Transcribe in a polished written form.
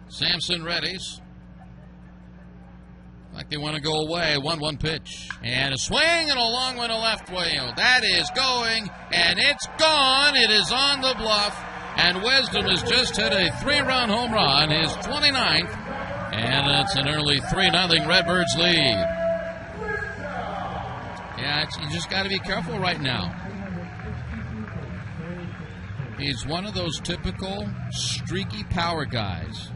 Sampson readies. Like they want to go away. 1-1 pitch. And a swing and a long one to left field. That is going, and it's gone. It is on the bluff. And Wisdom has just hit a 3-run home run, his 29th. And it's an early 3-0 Redbirds lead. Yeah, you just got to be careful right now. He's one of those typical streaky power guys.